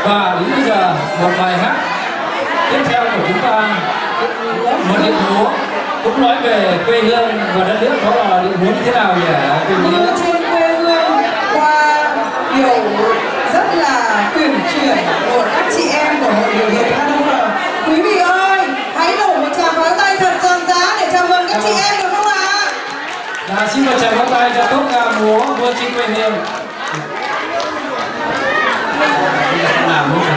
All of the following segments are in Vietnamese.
Và đến bây giờ một bài hát tiếp theo của chúng ta, một điệu múa cũng nói về quê hương và đất nước, đó là điệu múa như thế nào nhỉ? Múa trên quê hương qua điệu rất là uyển chuyển của các chị em của Hội Biểu diễn Hanover. Quý vị ơi, hãy nổ một tràng pháo tay thật giòn giã để chào mừng các chị em được không ạ? Xin một tràng pháo tay cho tốt ca múa trên quê hương. Làm múa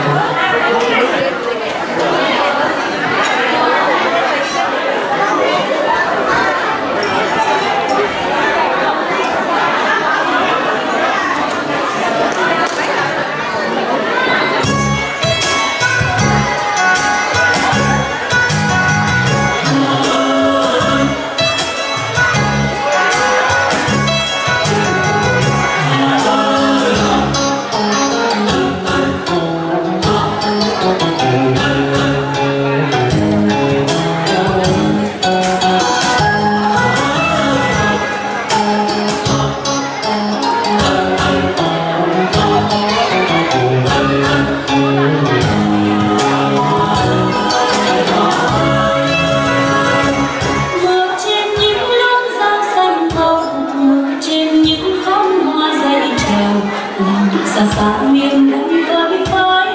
xa miền núi với phái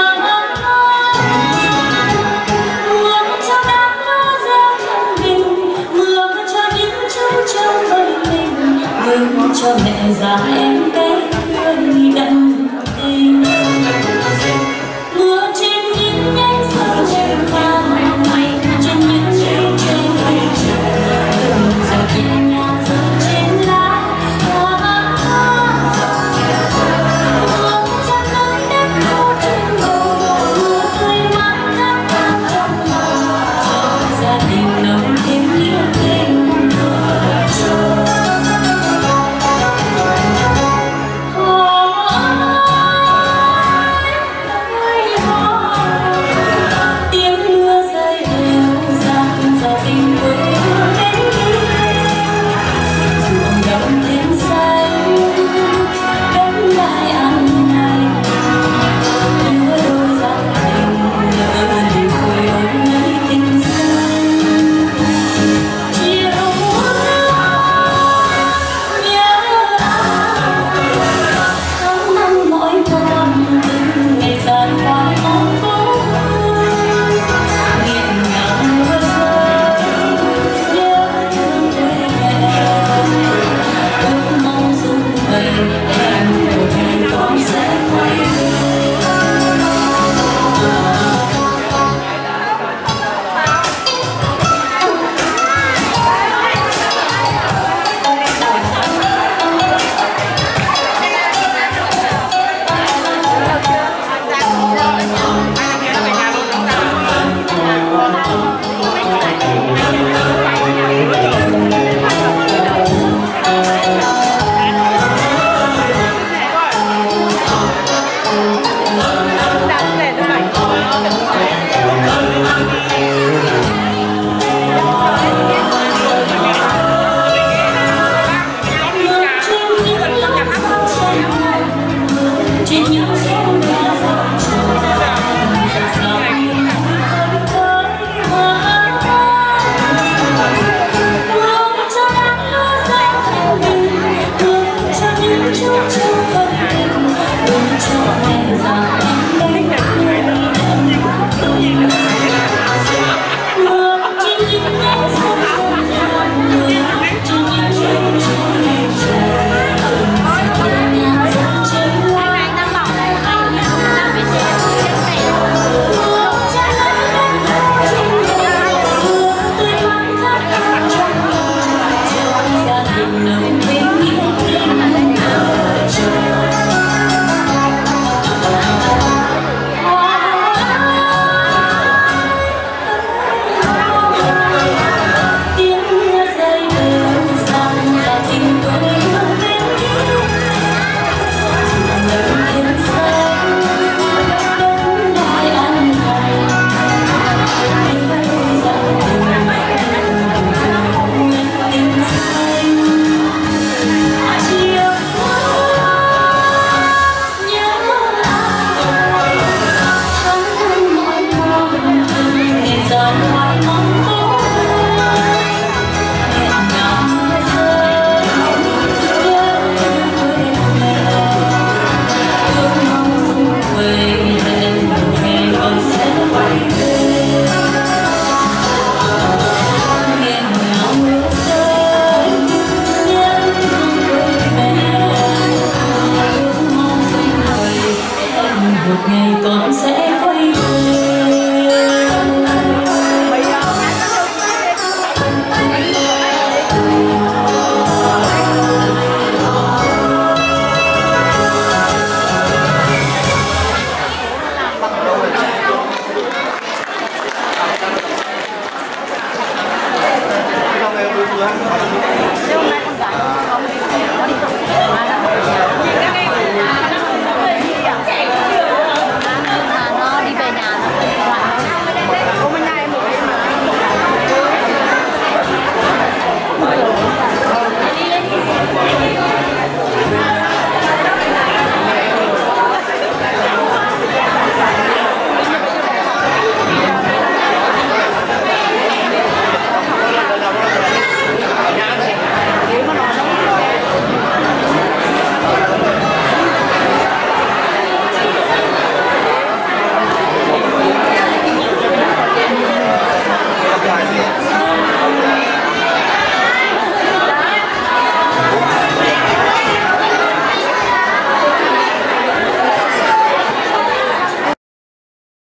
mưa cho đám lúa gieo thân mình, mưa cho những chú trâu với mình, mưa cho mẹ già em bé người đậm tình, mưa trên những nhánh sầu trên vàng, trên những chiếc trên cây trời, giọt nhẹ nhàng rơi trên lá. Cho mẹ già em bé một ngày con sẽ